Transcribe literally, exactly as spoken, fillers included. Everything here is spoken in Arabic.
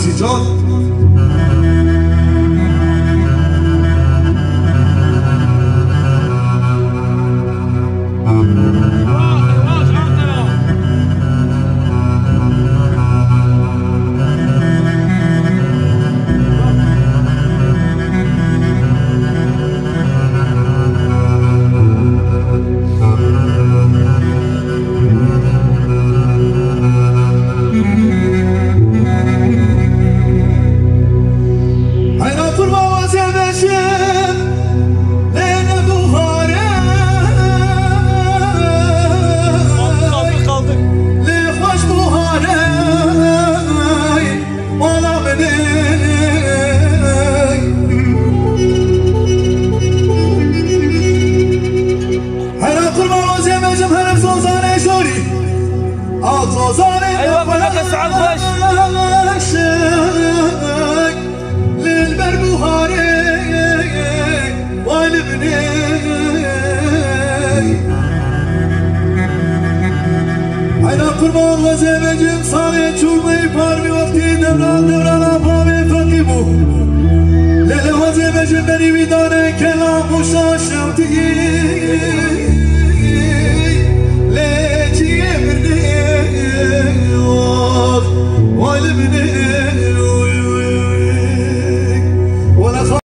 خورشید جان ايوه بنات اسعد وش للبربهاري والبني انا قربان وزمجم صاري تشوفي بارمي وقتي دوران دوران ابامي فقيبو ليلة وزمجم بني بداني كلام مشاشمتي والبني